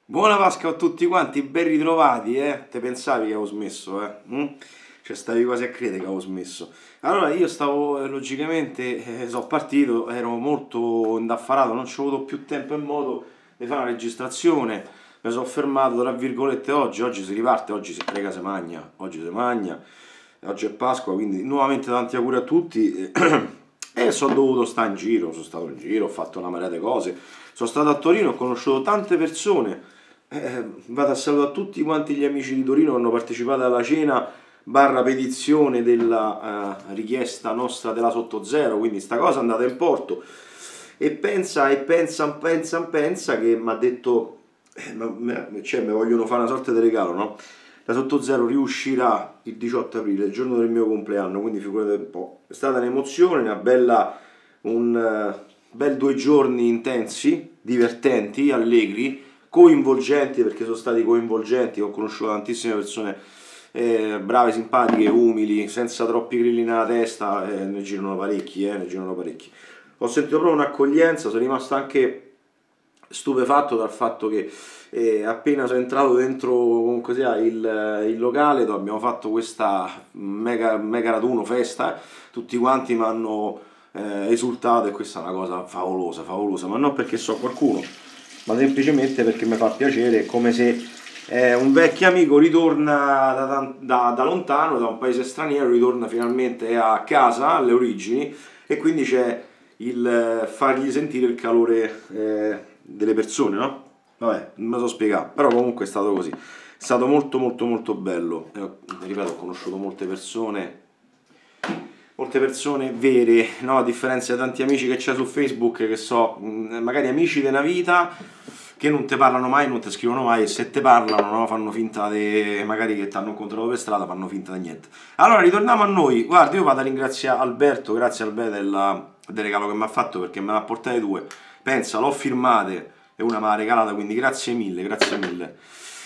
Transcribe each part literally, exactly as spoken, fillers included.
Buona Pasqua a tutti quanti, ben ritrovati, eh? Te pensavi che avevo smesso, eh? Mm? Cioè stavi quasi a credere che avevo smesso. Allora io stavo, eh, logicamente, eh, sono partito, ero molto indaffarato, non ci ho avuto più tempo e modo di fare una registrazione, mi sono fermato, tra virgolette, oggi, oggi si riparte, oggi si prega, si magna, oggi si magna, oggi è Pasqua, quindi nuovamente tanti auguri a tutti. E sono dovuto stare in giro, sono stato in giro, ho fatto una marea di cose, sono stato a Torino, ho conosciuto tante persone. Eh, vado a salutare tutti quanti gli amici di Torino che hanno partecipato alla cena barra petizione della eh, richiesta nostra della sotto zero, quindi sta cosa è andata in porto. E pensa e pensa, pensa, pensa che mi ha detto, eh, ma- ma- cioè mi vogliono fare una sorta di regalo, no? La sotto zero riuscirà il diciotto aprile, il giorno del mio compleanno, quindi figurate un po'. È stata un'emozione, una bella, un eh, bel due giorni intensi, divertenti, allegri, coinvolgenti, perché sono stati coinvolgenti, ho conosciuto tantissime persone eh, brave, simpatiche, umili, senza troppi grilli nella testa, eh, ne girano parecchi, eh, ne girano parecchi. Ho sentito proprio un'accoglienza, sono rimasto anche stupefatto dal fatto che eh, appena sono entrato dentro comunque sia il, il locale dove abbiamo fatto questa mega, mega raduno, festa, eh, tutti quanti mi hanno eh, esultato e questa è una cosa favolosa, favolosa, ma non perché so qualcuno, ma semplicemente perché mi fa piacere, è come se eh, un vecchio amico ritorna da, da- da lontano, da un paese straniero, ritorna finalmente a casa, alle origini, e quindi c'è il eh, fargli sentire il calore eh, delle persone, no? Vabbè, non me lo so spiegare, però comunque è stato così. È stato molto molto molto bello. Eh, ripeto, ho conosciuto molte persone, molte persone vere, no? A differenza di tanti amici che c'è su Facebook che so, mh, magari amici della vita che non ti parlano mai, non ti scrivono mai e se te parlano, no? Fanno finta di magari che ti hanno incontrato per strada, fanno finta di niente. Allora, ritorniamo a noi. Guarda, io vado a ringraziare Alberto, grazie Alberto del, del regalo che mi ha fatto perché me ne ha portate due. Pensa, l'ho firmate e una me l'ha regalata, quindi grazie mille, grazie mille.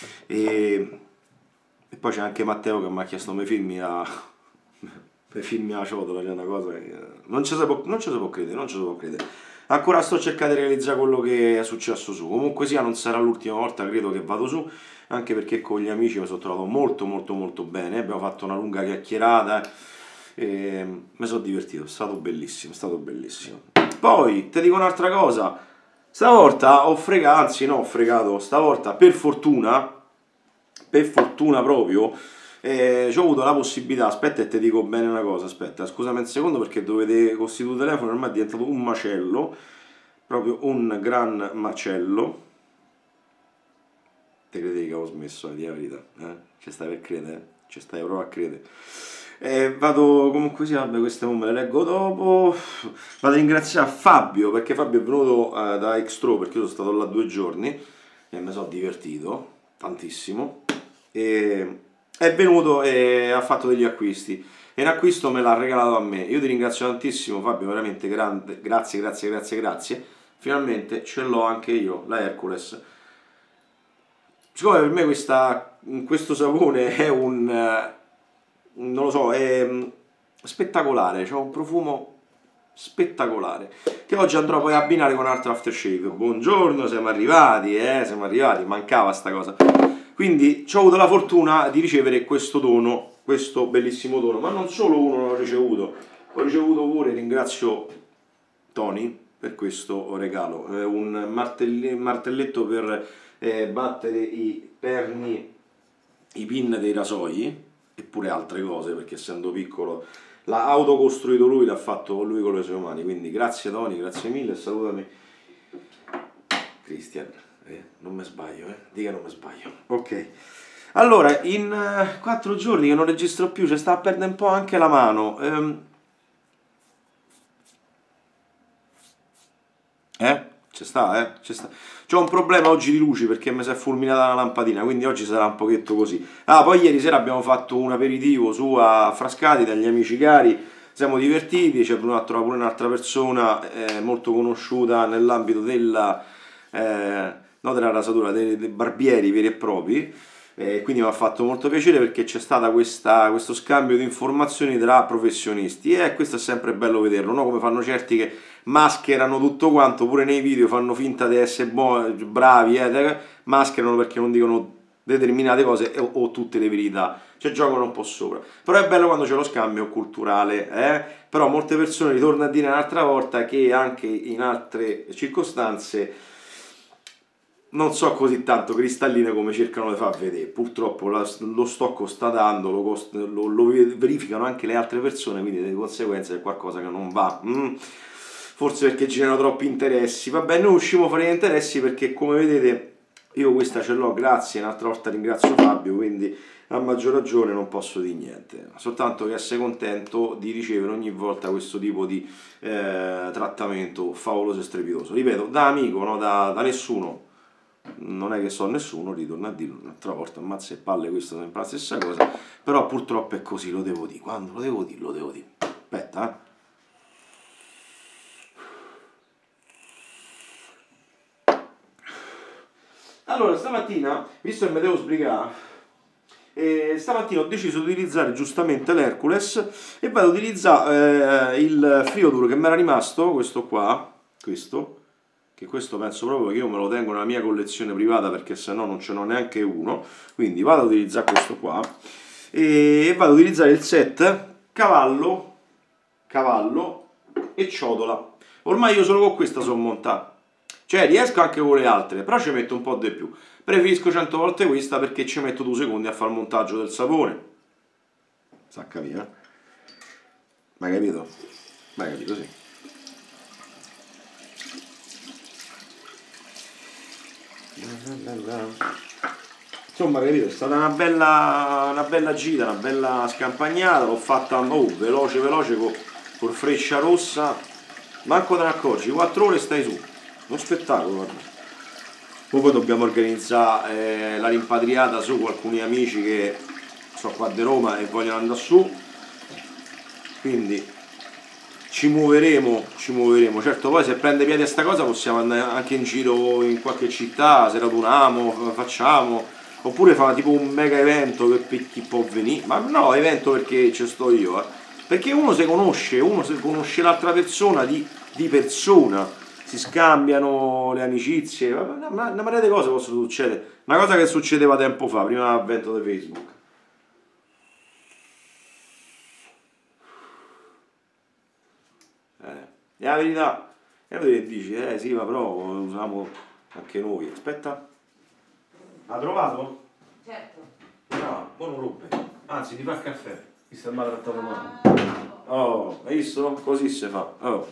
E, e poi c'è anche Matteo che mi ha chiesto me firmi a per filmi a ciotola, è una cosa che non ci si può, non ci si può credere, non ci si può credere. Ancora sto cercando di realizzare quello che è successo su. Comunque sia, non sarà l'ultima volta, credo che vado su, anche perché con gli amici mi sono trovato molto molto molto bene. Abbiamo fatto una lunga chiacchierata e mi sono divertito, è stato bellissimo, è stato bellissimo. Poi ti dico un'altra cosa, stavolta ho fregato, anzi no, ho fregato, stavolta per fortuna, per fortuna proprio, eh, ho avuto la possibilità, aspetta e ti dico bene una cosa, aspetta, scusami un secondo perché dovete costituire il telefono, ormai è diventato un macello, proprio un gran macello. Te credi che avevo smesso, a dire la verità, eh? Ci stai per credere, eh? Ci stai proprio a credere. Eh, vado comunque sia, vabbè, queste non me le leggo dopo. Vado a ringraziare Fabio perché Fabio è venuto eh, da Extro perché io sono stato là due giorni e mi sono divertito tantissimo. E è venuto e ha fatto degli acquisti. E l'acquisto me l'ha regalato a me. Io ti ringrazio tantissimo, Fabio, veramente grande. Grazie, grazie, grazie, grazie. Finalmente ce l'ho anche io, la Hercules. Siccome per me questa, questo sapone è un, eh, non lo so, è mm, spettacolare, c'ha un profumo spettacolare che oggi andrò poi a abbinare con un altro aftershave. Buongiorno, siamo arrivati, eh, siamo arrivati, mancava sta cosa. Quindi ho avuto la fortuna di ricevere questo dono, questo bellissimo dono, ma non solo uno l'ho ricevuto, ho ricevuto pure, ringrazio Tony per questo regalo, eh, un martelli- martelletto per eh, battere i perni, i pin dei rasoi e pure altre cose perché essendo piccolo l'ha autocostruito lui, l'ha fatto lui con le sue mani, quindi grazie Tony, grazie mille, salutami Christian, eh, non mi sbaglio, eh, dica non mi sbaglio, ok. Allora, in eh, quattro giorni che non registro più, ci sta a perdere un po' anche la mano, ehm, eh? Ci sta, eh? Ci sta. C'ho un problema oggi di luci perché mi si è fulminata la lampadina, quindi oggi sarà un pochetto così. Ah, poi ieri sera abbiamo fatto un aperitivo su a Frascati dagli amici cari, siamo divertiti, c'è venuta a trovare pure un'altra persona eh, molto conosciuta nell'ambito della, eh, no, della rasatura, dei, dei barbieri veri e propri. E quindi mi ha fatto molto piacere perché c'è stato questo scambio di informazioni tra professionisti e questo è sempre bello vederlo, no? Come fanno certi che mascherano tutto quanto, pure nei video fanno finta di essere buoni, bravi, eh, mascherano perché non dicono determinate cose o, o tutte le verità, cioè giocano un po' sopra. Però è bello quando c'è lo scambio culturale, eh? Però molte persone, ritorno a dire un'altra volta, che anche in altre circostanze non so così tanto cristalline come cercano di far vedere. Purtroppo la, lo sto constatando, lo, cost, lo, lo verificano anche le altre persone, quindi di conseguenza è qualcosa che non va. Mm. Forse perché generano troppi interessi. Vabbè, noi usciamo fuori gli interessi perché, come vedete, io questa ce l'ho, grazie, un'altra volta ringrazio Fabio, quindi a maggior ragione non posso dire niente, soltanto che essere contento di ricevere ogni volta questo tipo di eh, trattamento favoloso e strepitoso. Ripeto, da amico, no? da, da nessuno. Non è che so nessuno, ritorno a dirlo un'altra volta, ammazza e palle, questo è sempre la stessa cosa, però purtroppo è così, lo devo dire, quando lo devo dire, lo devo dire. Aspetta, eh. Allora, stamattina, visto che mi devo sbrigare, eh, stamattina ho deciso di utilizzare giustamente l'Hercules e vado ad utilizzare eh, il Friodur che mi era rimasto, questo qua, questo, che questo penso proprio che io me lo tengo nella mia collezione privata perché se no non ce n'ho neanche uno, quindi vado ad utilizzare questo qua e vado ad utilizzare il set cavallo, cavallo e ciotola. Ormai io solo con questa sono montato, cioè riesco anche con le altre, però ci metto un po' di più. Preferisco cento volte questa perché ci metto due secondi a fare il montaggio del sapone. Sa capire, eh? Mai capito? Mai capito, sì. Insomma, capito, è stata una bella, una bella gita, una bella scampagnata, l'ho fatta oh, veloce veloce con, con freccia rossa, manco te ne accorgi, quattro ore stai su, uno spettacolo, guarda. Poi dobbiamo organizzare eh, la rimpatriata su con alcuni amici che sono qua di Roma e vogliono andare su, quindi ci muoveremo, ci muoveremo. Certo, poi se prende piede sta cosa possiamo andare anche in giro in qualche città, se raduniamo, facciamo, oppure fa tipo un mega evento per chi può venire, ma no, evento perché ci sto io, eh. Perché uno si conosce, uno si conosce l'altra persona di, di persona, si scambiano le amicizie, una, una marea di cose possono succedere, una cosa che succedeva tempo fa, prima dell'avvento di Facebook. Eh, e la verità, è che dici, eh sì, ma però usiamo anche noi. Aspetta, ha trovato? Certo. No, non lo rompe, anzi ti fa il caffè, mi sta maltrattato male. Oh, hai visto? Così si fa. Oh.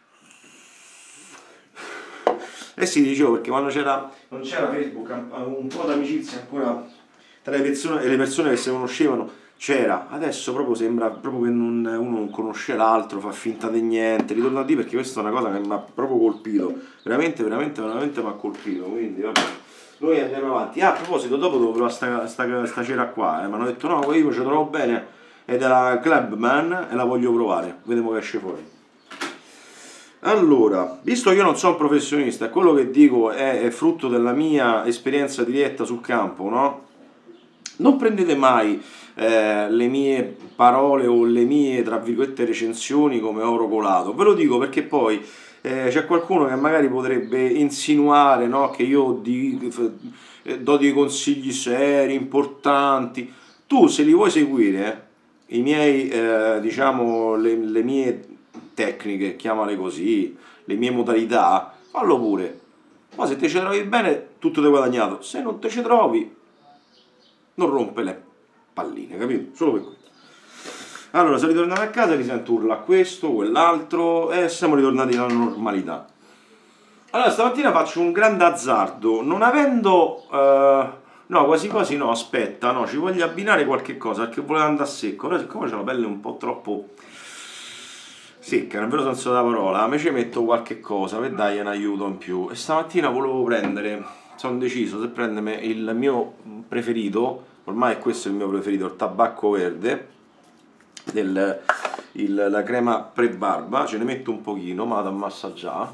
Eh sì, dicevo, perché quando c'era non c'era Facebook, un po' d'amicizia ancora tra le persone, le persone che si conoscevano c'era, adesso proprio sembra proprio che non, uno non conosce l'altro, fa finta di niente, ritorno a dire perché questa è una cosa che mi ha proprio colpito, veramente, veramente, veramente mi ha colpito, quindi vabbè, noi andiamo avanti. Ah, a proposito, dopo devo provare sta, sta, sta cera qua, eh, mi hanno detto no, io ci trovo bene, è della Clubman e la voglio provare, vediamo che esce fuori. Allora, visto che io non sono un professionista e quello che dico è, è frutto della mia esperienza diretta sul campo, no? Non prendete mai eh, le mie parole o le mie, tra virgolette, recensioni come oro colato. Ve lo dico perché poi eh, c'è qualcuno che magari potrebbe insinuare, no, che io di, eh, do dei consigli seri, importanti. Tu se li vuoi seguire, eh, i miei, eh, diciamo, le, le mie tecniche, chiamale così, le mie modalità, fallo pure. Ma se te ci trovi bene, tutto ti guadagnato. Se non te ci trovi, non rompe le palline, capito? Solo per questo. Allora, se ritornate a casa, risento urla a questo, quell'altro, e siamo ritornati alla normalità. Allora, stamattina faccio un grande azzardo, non avendo... Uh, no, quasi quasi no, aspetta, no, ci voglio abbinare qualche cosa, perché volevo andare a secco, però siccome c'è la pelle un po' troppo secca, nel vero senso della parola, a me ci metto qualche cosa per dargli un aiuto in più. E stamattina volevo prendere, sono deciso se prendermi il mio preferito, ormai questo è il mio preferito, il tabacco verde, del, il, la crema pre-barba, ce ne metto un pochino, ma vado a massaggiare.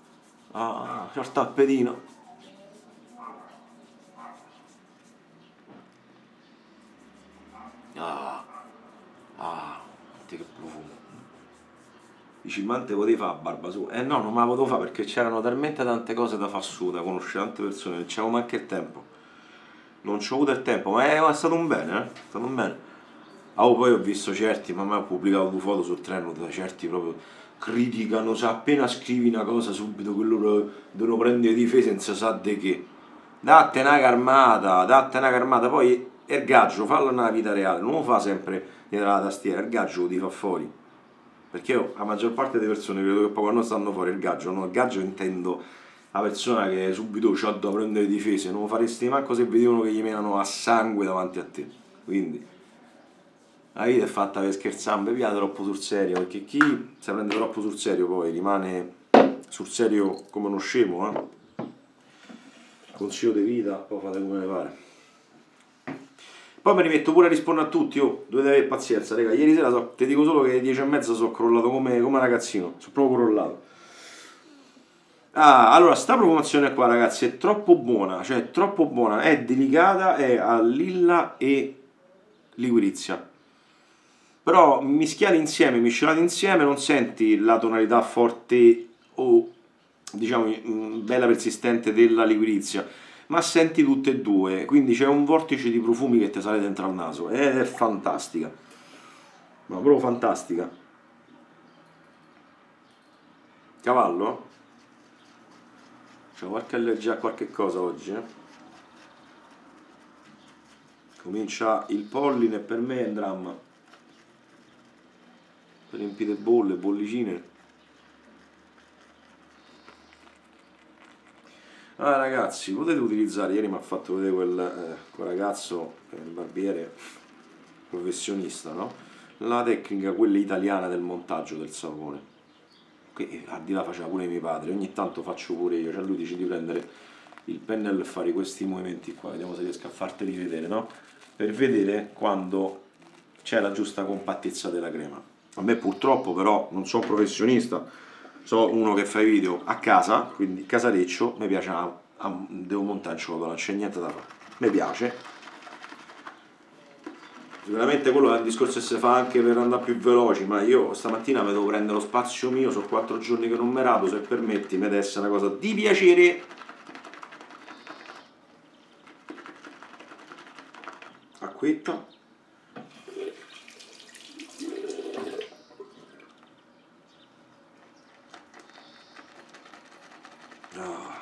Ah, c'è il tappetino. Dici, ma te potevi fare la barba su? Eh no, non me la potevo fare perché c'erano talmente tante cose da far su, da conoscere tante persone, non c'avevo neanche il tempo. Non c'ho avuto il tempo, ma è, è stato un bene, eh? È stato un bene. Ah, oh, poi ho visto certi, mamma ha pubblicato due foto sul treno, da certi proprio criticano, se appena scrivi una cosa subito che loro devono prendere difesa senza sa di che. Datte una carmata, datte una carmata, poi il gaggio, fallo nella vita reale, non lo fa sempre dietro la tastiera, il gaggio lo ti fa fuori. Perché io, la maggior parte delle persone credo che poi quando stanno fuori il gaggio, no? Il gaggio intendo la persona che subito c'ha da prendere difese, non lo faresti manco se vedevano che gli menano a sangue davanti a te. Quindi la vita è fatta per scherzare, non via troppo sul serio, perché chi si prende troppo sul serio poi rimane sul serio come uno scemo, eh? Consiglio di vita, poi fate come ne pare. Poi mi rimetto pure a rispondere a tutti, oh, dovete avere pazienza, raga. Ieri sera so, ti dico solo che alle dieci e mezza sono crollato come, come un ragazzino, sono proprio crollato. Ah, allora, sta promozione qua, ragazzi, è troppo buona, cioè è troppo buona, è delicata, è a lilla e liquirizia. Però mischiati insieme, miscelati insieme, non senti la tonalità forte o, diciamo, mm, bella persistente della liquirizia, ma senti tutte e due, quindi c'è un vortice di profumi che ti sale dentro al naso ed è fantastica, ma proprio fantastica. Cavallo? C'è qualche allergia a qualche cosa oggi, eh? Comincia il polline e per me è un dramma. Riempite bolle, bollicine. Ah ragazzi, potete utilizzare, ieri mi ha fatto vedere quel, eh, quel ragazzo, eh, il barbiere professionista, no? La tecnica, quella italiana del montaggio del sapone. Che a di là faceva pure mio padre, ogni tanto faccio pure io, cioè lui dice di prendere il pennello e fare questi movimenti qua, vediamo se riesco a farteli vedere, no? Per vedere quando c'è la giusta compattezza della crema. A me purtroppo però non sono un professionista, so uno che fa i video a casa, quindi casareccio, mi piace, a, a, devo montare in ciotola, non c'è niente da fare, mi piace. Sicuramente quello è un discorso che si fa anche per andare più veloci, ma io stamattina mi devo prendere lo spazio mio, sono quattro giorni che non mi rado, se permetti, mi deve essere una cosa di piacere. Acquetta. Ah.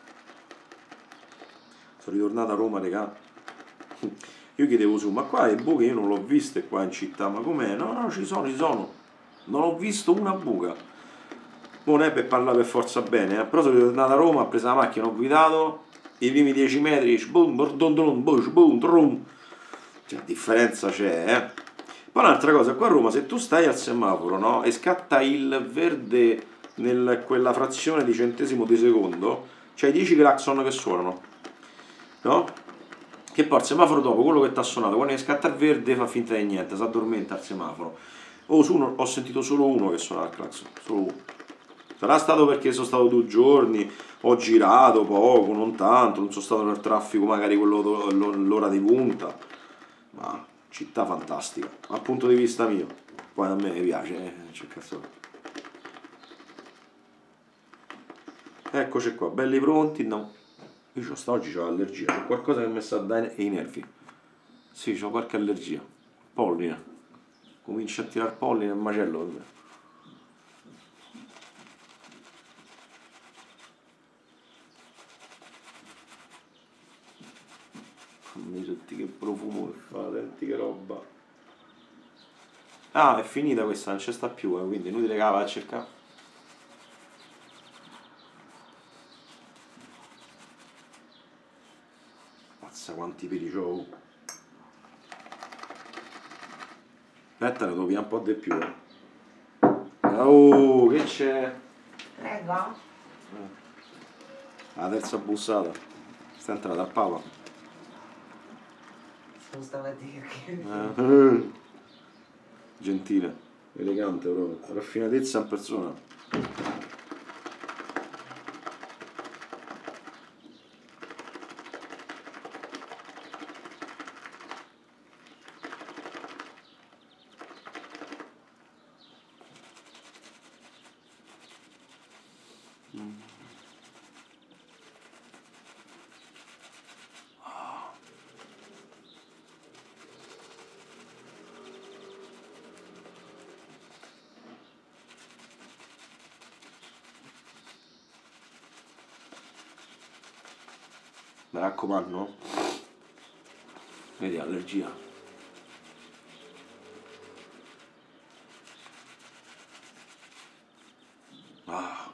Sono ritornato a Roma, regà. Io chiedevo su, ma qua le buche io non l'ho viste qua in città, ma com'è? No, no, ci sono, ci sono. Non ho visto una buca. Non è per parlare per forza bene, eh? Però sono ritornato a Roma, ho preso la macchina, ho guidato, i primi dieci metri, boom, boom, boom, boom, boom, cioè, la differenza c'è, eh? Poi un'altra cosa, qua a Roma se tu stai al semaforo, no? E scatta il verde in quella frazione di centesimo di secondo, c'hai dieci clacson che suonano, no? Che poi il semaforo dopo, quello che ti ha suonato, quando scatta il verde fa finta di niente, si addormenta al semaforo. O su uno, ho sentito solo uno che suonava il clacson, solo uno. Sarà stato perché sono stato due giorni, ho girato poco, non tanto, non sono stato nel traffico magari quello l'ora di punta, ma città fantastica, dal punto di vista mio. Poi a me piace, eh, c'è cazzo. Eccoci qua, belli pronti, no. Io c'ho sta oggi c'ho allergia, c'è qualcosa che mi sta dando i nervi. Sì, c'ho qualche allergia. Polline. Comincia a tirare polline e macello per me. Mamma senti che profumo che fa, senti che roba. Ah, è finita questa, non c'è sta più, eh, quindi inutile che la vada a cercare. Mazza quanti peli c'ho. Aspetta, ne devo pigliare un po' di più, eh. Oh, che c'è? Prego. La terza bussata. Sta entrata al Papa. Non stavo a dire che... Eh. Gentile, elegante proprio. Raffinatezza in persona. mi raccomando. Vedi, allergia. Ah.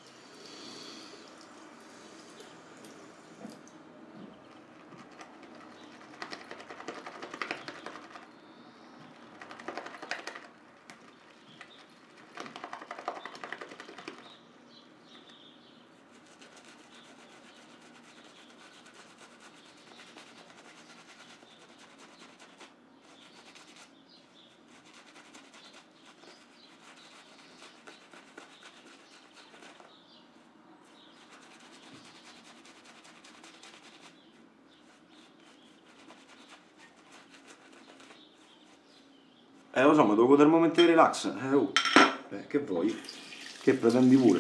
Eh lo so, ma devo godere il momento di relax. Eh, oh. Eh, che vuoi? Che pretendi pure?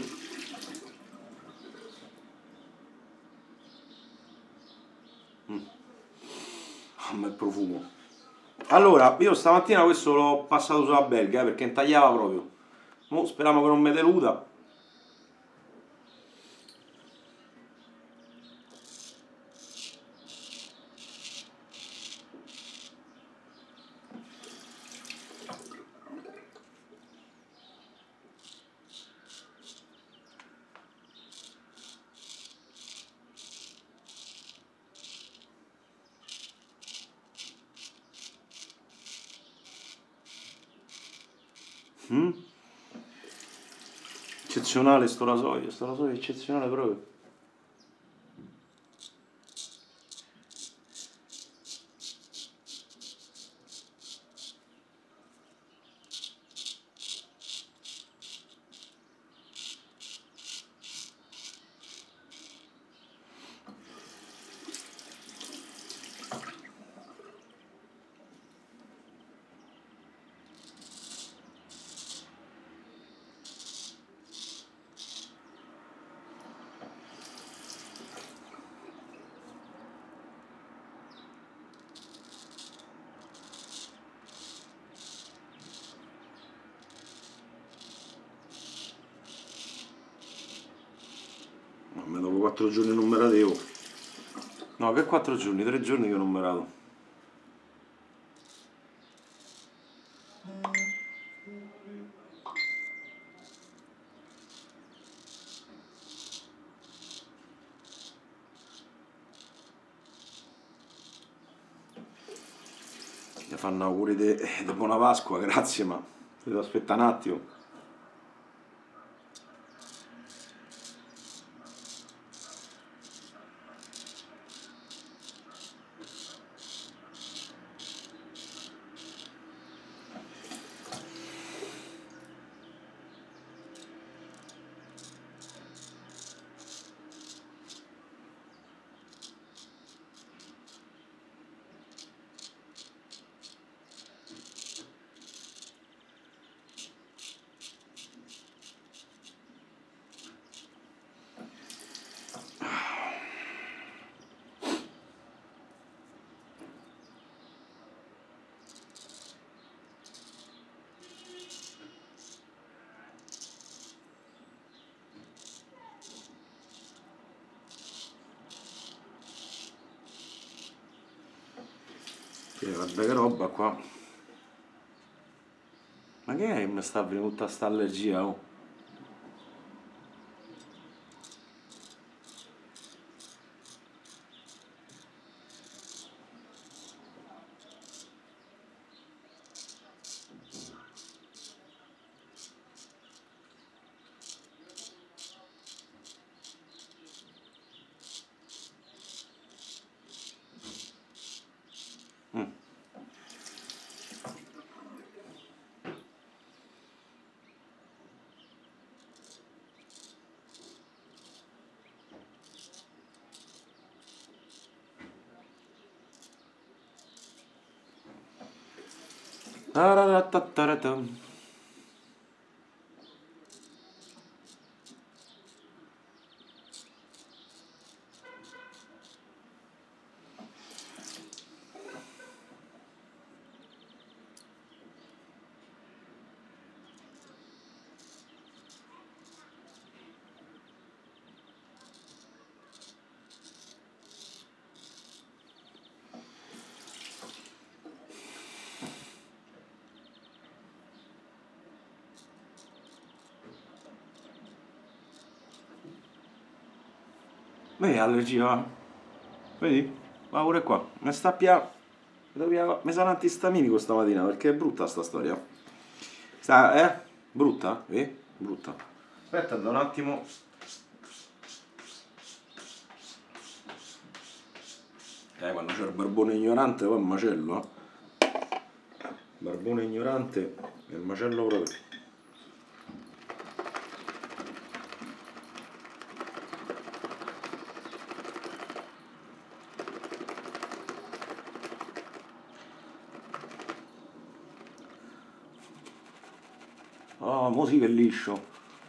Mm. Oh, ma il profumo. Allora, io stamattina questo l'ho passato sulla belga eh, perché intagliava proprio. Mo speriamo che non mi deluda. Mm? Eccezionale sto rasoio, sto rasoio è eccezionale proprio. Ma dopo quattro giorni non me la devo. No, che quattro giorni? Tre giorni che non me la do. Mi fanno auguri di buona Pasqua, grazie, ma devo aspettare un attimo. Che guarda che roba qua. Ma che è che mi sta venendo tutta sta allergia, oh? Mm. Tararatataratam. Beh, allergia, va. Vedi? Va pure qua. Mi sta pia... Mi sono antistaminico stamattina perché è brutta sta storia. Sta, eh? Brutta? Eh? Brutta. Aspetta, da un attimo. Eh, quando c'è il barbone ignorante poi è un macello, eh? Barbone ignorante è un macello proprio. Ah, mo sì che è liscio.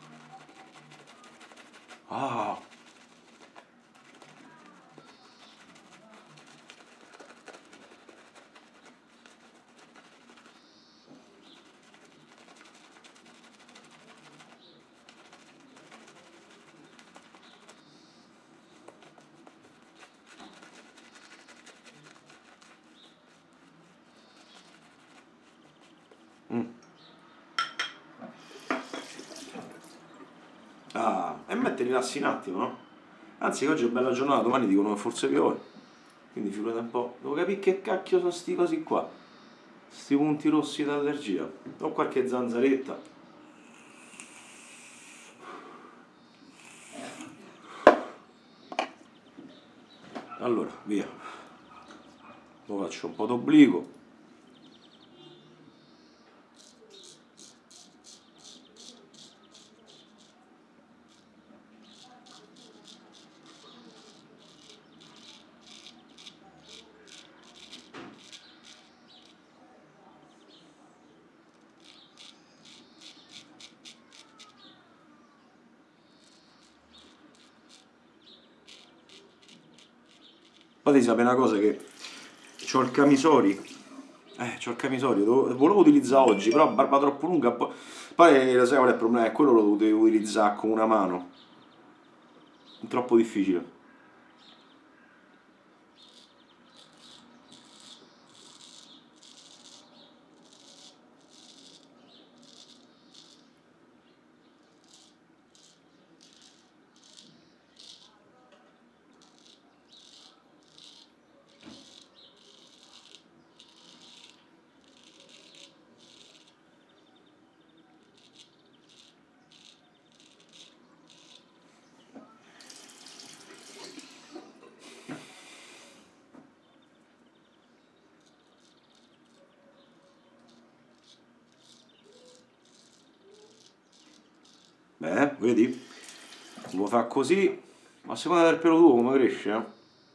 Ah, mm. Ah, e me ti rilassi un attimo, no? Anzi, oggi è bella giornata, domani dicono che forse piove. Quindi figurati un po'. Devo capire che cacchio sono sti cosi qua. Sti punti rossi d'allergia. Ho qualche zanzaretta. Allora, via. Lo faccio un po' d'obbligo. Poi devi sapere una cosa che c'ho il camisori. Eh, c'ho il camisorio, dovevo- volevo utilizzare oggi, però barba troppo lunga. Poi, poi lo sai qual è il problema? È quello lo dovevo utilizzare con una mano. È troppo difficile. Beh, vedi? Lo fa così, ma a seconda del pelo tuo come cresce, eh?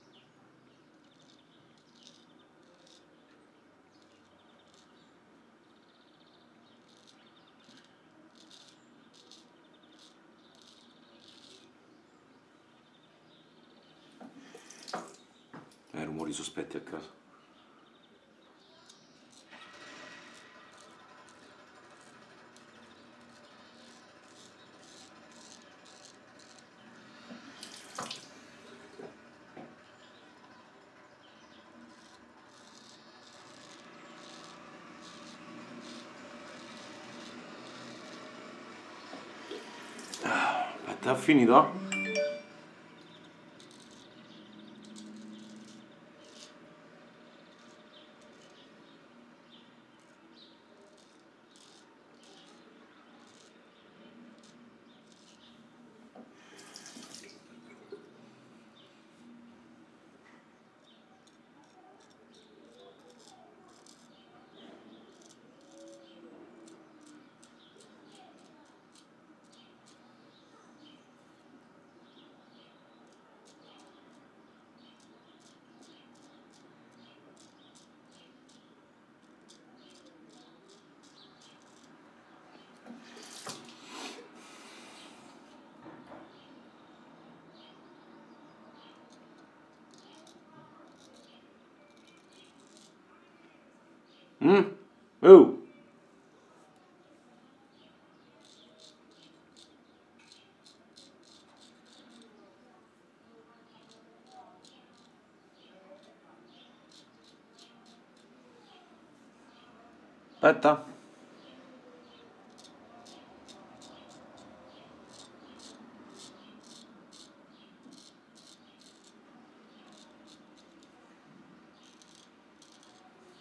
Eh, rumori sospetti a casa. Aspetta, ha finito? Mm? Oh! Aspetta.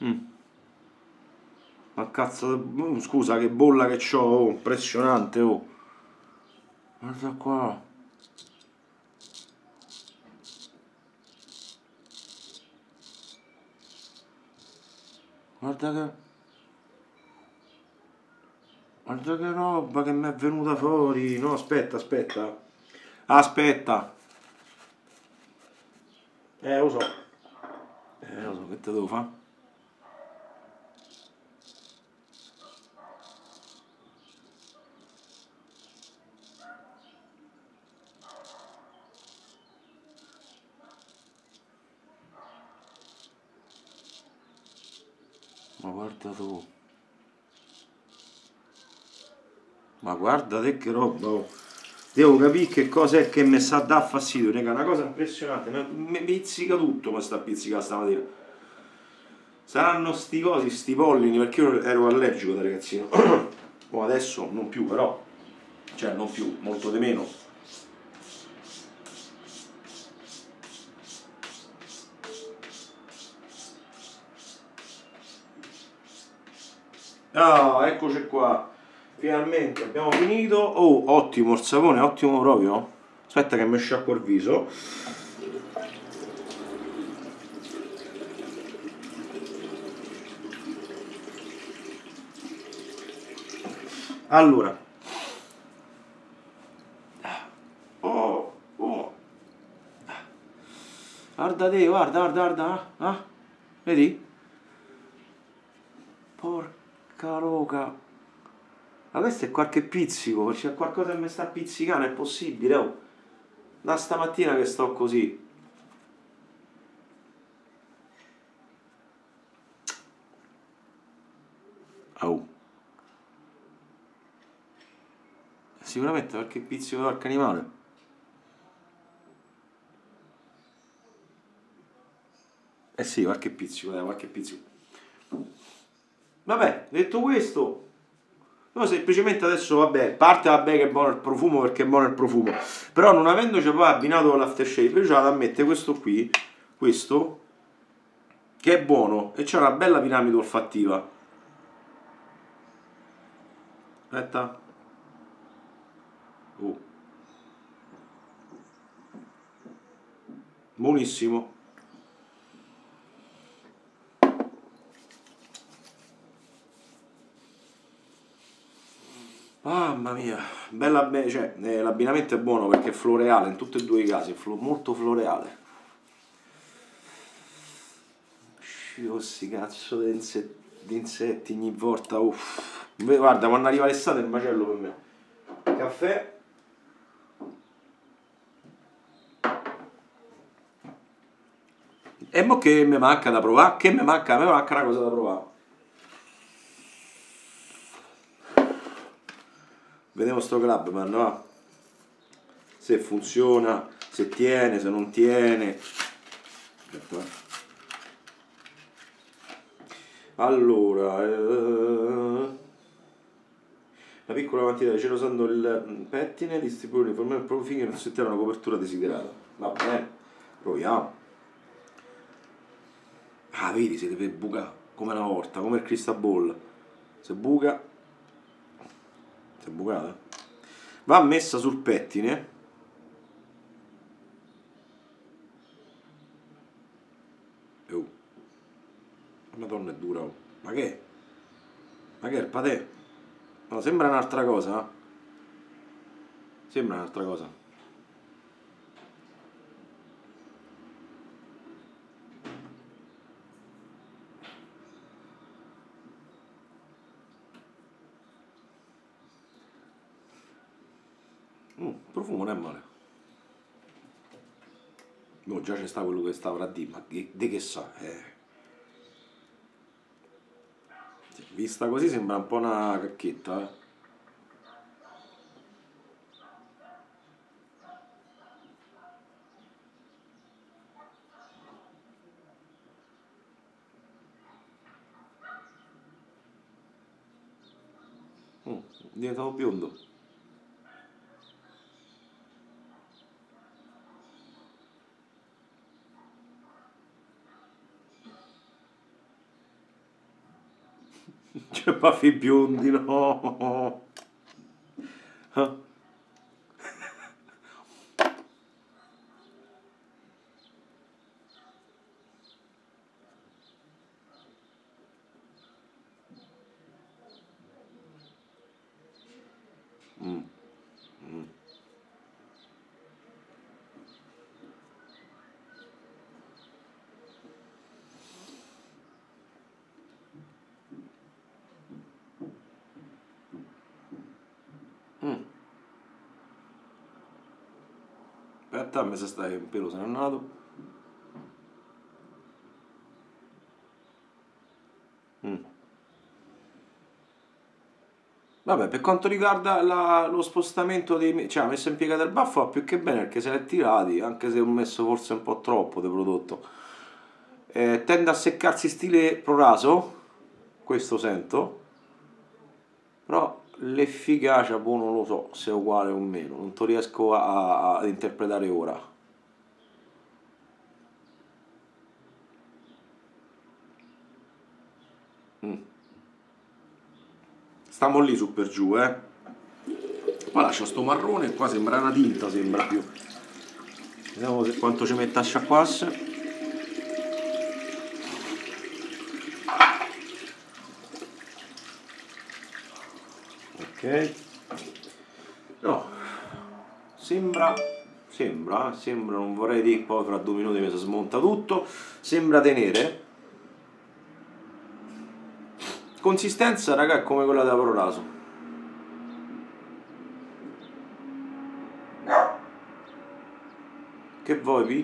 Mm. Ma cazzo, mm, scusa che bolla che c'ho, oh, impressionante, oh. Guarda qua. Guarda che... Guarda che roba che mi è venuta fuori. No, aspetta, aspetta. Aspetta. Eh, lo so. Eh, lo so, che te devo fare? Ma guarda tu. Ma guarda te che roba, oh. Devo capire che cosa è che mi sta a dar fastidio, raga, una cosa impressionante, mi pizzica tutto, mi sta a pizzicare stamattina. Saranno sti cosi, sti pollini, perché io ero allergico da ragazzino. O adesso non più però, cioè non più, molto di meno. Ah, eccoci qua. Finalmente abbiamo finito. Oh, ottimo il sapone, ottimo proprio. Aspetta che mi sciacquo il viso. Allora. Oh, oh. Guarda te, guarda, guarda, guarda. Ah, vedi? Porca loca. Ma questo è qualche pizzico, c'è qualcosa che mi sta pizzicando, è possibile, oh. Da stamattina che sto così. Oh. Sicuramente qualche pizzico qualche animale. Eh sì, qualche pizzico, dai, qualche pizzico. Vabbè, detto questo, no, semplicemente adesso, vabbè, parte vabbè che è buono il profumo perché è buono il profumo, però non avendoci poi abbinato l'aftershave, io ce vado a mettere questo qui, questo, che è buono e c'è una bella piramide olfattiva. Aspetta. Oh. Buonissimo. Mamma mia, bella, be- cioè, eh, l'abbinamento è buono perché è floreale in tutti e due i casi, è flo- molto floreale. Sciossi cazzo di inse- di insetti ogni volta, uff. Beh, guarda, quando arriva l'estate è un macello per me. Caffè. E mo che mi manca da provare? Che mi manca? Mi manca una cosa da provare. Vediamo sto club, man, va. Se funziona, se tiene, se non tiene. Aspetta, eh. Allora, eh, una piccola quantità di cero usando il pettine, distribuire uniformemente il proprio figlio e non sentire una copertura desiderata. Va bene, proviamo. Ah, vedi, si deve bucare come una volta, come il crystal ball. Se buca, si è bucata. Va messa sul pettine. Oh, la Madonna è dura, oh. Ma che è? Ma che è il patè? No, sembra un'altra cosa. Eh? Sembra un'altra cosa. Mm, il profumo non è male. No, già c'è sta quello che stava a dire, ma di che sa? Eh. Vista così sembra un po' una cacchetta, eh. Mm, è diventato biondo. C'è baffi biondi, no. Ah. Mm. Mm. Mm. Aspetta, a me se stai un pelo se n'è nato. Mm. Vabbè, per quanto riguarda la- lo spostamento dei... cioè la messa in piega del baffo va più che bene perché se l'è tirati, anche se ho messo forse un po' troppo di prodotto. Eh, tende a seccarsi stile proraso, questo sento, però l'efficacia, boh, non lo so se è uguale o meno, non to riesco a, a- ad interpretare ora. Mm. Stiamo lì su per giù, eh. Poi lascia sto marrone, qua sembra una tinta, sembra più. Vediamo se quanto ci mette a sciacquarsi. Ok. No, sembra, sembra, sembra, non vorrei dire, poi fra due minuti mi si smonta tutto. Sembra tenere. Consistenza, raga, è come quella da Proraso. Che vuoi, Pi?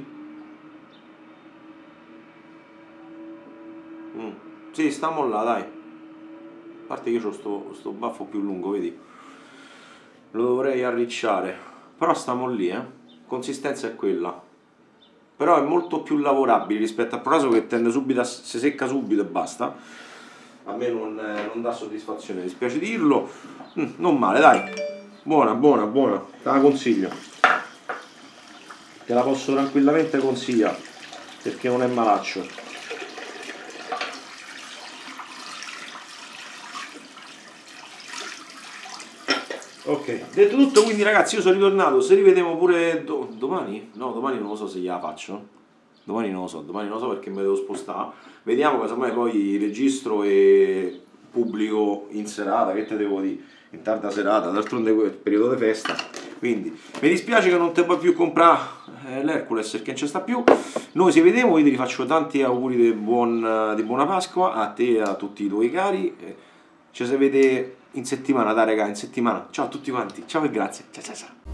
Mm. Sì, stiamo là, dai. A parte che io ho sto, sto baffo più lungo, vedi? Lo dovrei arricciare. Però stiamo lì, eh. Consistenza è quella. Però è molto più lavorabile rispetto a Proraso che tende subito a... si secca subito e basta. A me non, eh, non dà soddisfazione, mi dispiace dirlo. Mm, non male, dai. Buona, buona, buona. Te la consiglio. Te la posso tranquillamente consigliare perché non è malaccio. Ok, detto tutto, quindi ragazzi io sono ritornato, se rivediamo pure do- domani? No, domani non lo so se gliela faccio. Domani non lo so, domani non lo so perché mi devo spostare. Vediamo, casomai poi registro e pubblico in serata, che te devo dire, in tarda serata, d'altronde è il periodo di festa. Quindi mi dispiace che non te puoi più comprare eh, l'Hercules perché non c'è sta più. Noi ci vediamo, io ti rifaccio tanti auguri di, buon, di buona Pasqua a te e a tutti i tuoi cari. Ci si vede in settimana, dai raga, in settimana. Ciao a tutti quanti, ciao e grazie. Ciao ciao ciao.